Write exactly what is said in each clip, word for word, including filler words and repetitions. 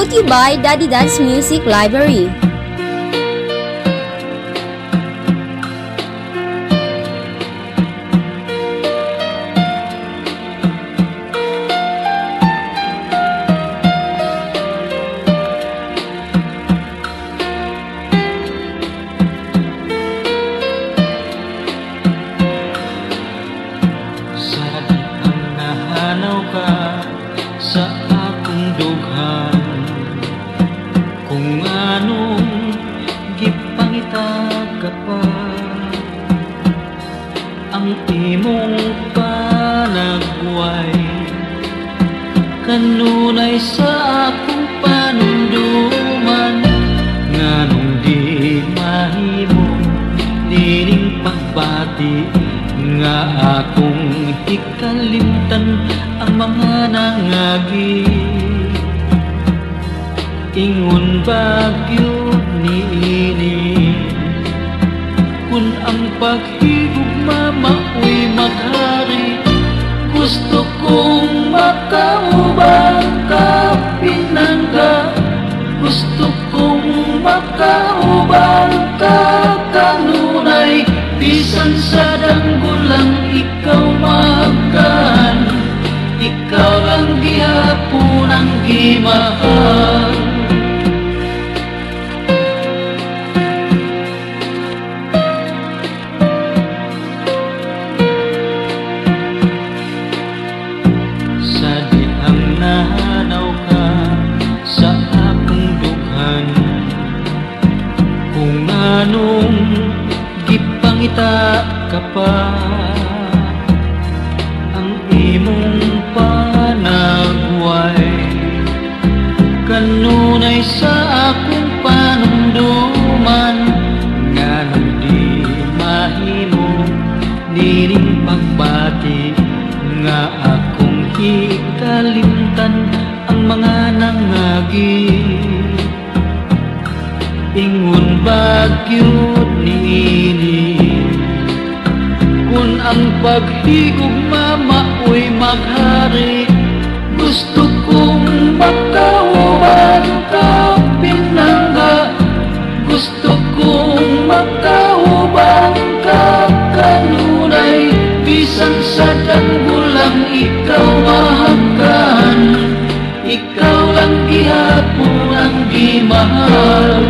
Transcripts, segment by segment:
Brought to you by Daddy Dance Music Library. Sa akong dughan, kung anong gipangita ka pa, ang imong panagway kanunay sa akong panunduman, nganong di mahimo dining pagbati nga akong ikalimtan ang mga nangagi. Ingon bagyo niini kun ang paghigugma maoy maghari, gusto kong makaubang ka pinangga, gusto kong makaubang ka kanunay, bisan sa danggulang ikaw makan, ikaw lang gihapon ang gimahal. Sa dihang nahanaw ka sa akong dughan, kung anong gipangita ka pa, ang imong panagway kanunay sa akong panunduman, nganong di mahimo dining pagbati nga akong hikalimtan ang mga nangagi. Ingon bagyod niini kun ang paghigugma maoy maghari, gusto kong makauban ka pinangga, gusto kong makauban ka kanunay, bisan sa danggulang ikaw mahakan, ikaw lang gihapon ang gimahal.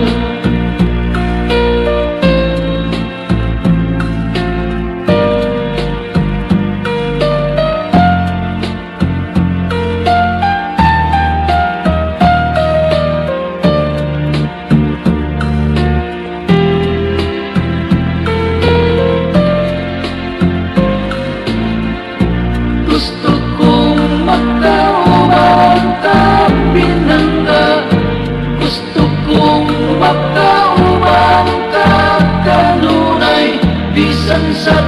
Gusto kong makauban ka pinangga, gusto kong makauban ka kanunay, bisan sa